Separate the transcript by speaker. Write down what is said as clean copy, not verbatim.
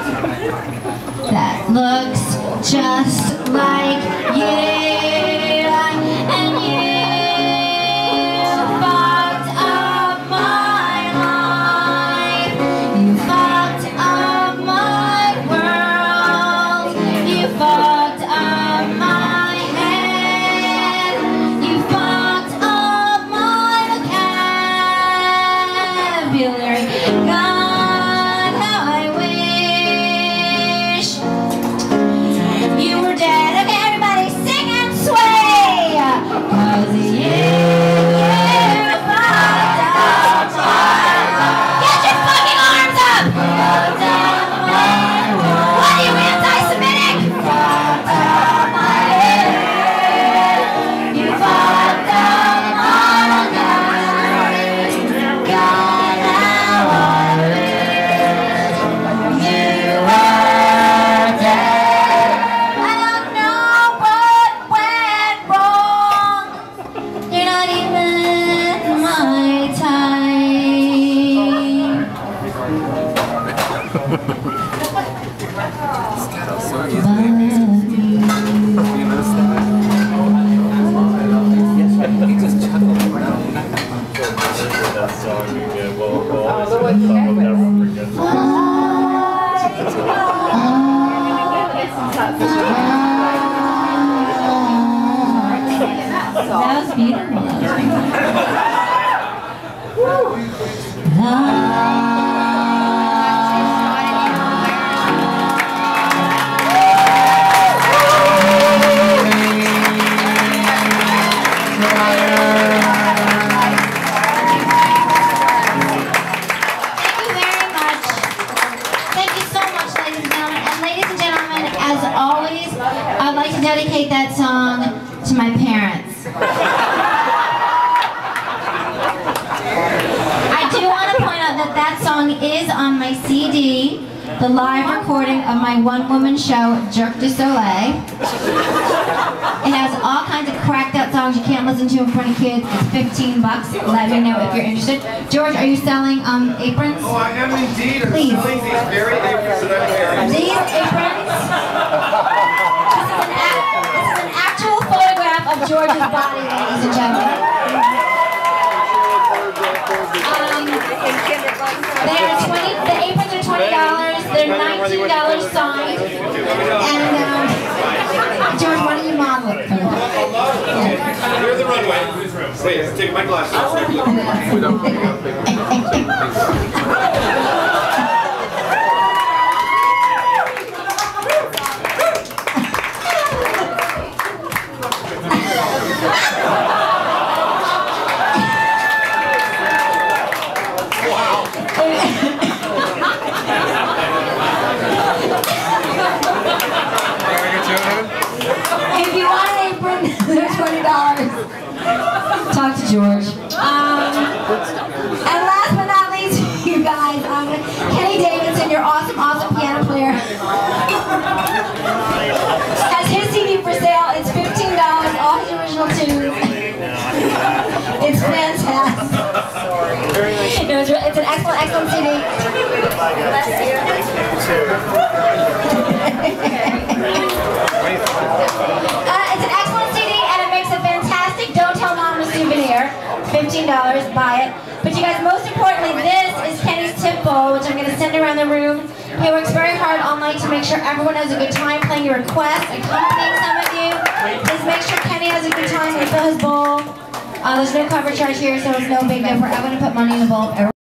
Speaker 1: that looks just like you, and you fucked up my life, you fucked up my world, you fucked up my head, you fucked up my vocabulary. God, how I wish you were dead. Okay, everybody, sing and sway. 'Cause you fucked up my life. Get your fucking arms up. Fucked up my world. What are you, anti-Semitic? Fucked up my head. You fucked up my life. God, how I wish you were dead. I don't know what went wrong. You're not even my type. That was beautiful. As always, I'd like to dedicate that song to my parents. I do want to point out that that song is on my CD, the live recording of my one-woman show, Cirque du Soleil. It has all kinds of cracked out songs you can't listen to in front of kids. It's $15. Let me know if you're interested. George, are you selling aprons?
Speaker 2: Oh, I am indeed. I'm
Speaker 1: Please.
Speaker 2: selling these very aprons that I'm wearing.
Speaker 1: These aprons? This is an actual photograph of George's body, ladies and gentlemen. The aprons are $20. They're $19 signed. And George, why don't you model it for them?
Speaker 2: Here's the runway. Wait, take my glasses.
Speaker 1: If you want an apron, they're $20. Talk to George. And last but not least, you guys, Kenny Davidson, your awesome piano player, has his CD for sale. It's $15, all his original tunes. It's fantastic. No, it's an excellent CD. It's an excellent CD and it makes a fantastic Don't Tell Mom souvenir. $15, buy it. But you guys, most importantly, this is Kenny's tip bowl, which I'm going to send around the room. He works very hard all night to make sure everyone has a good time playing your requests, accompanying some of you. Please make sure Kenny has a good time when you fill his bowl. There's no cover charge here, so it's no big deal. I'm going to put money in the bowl.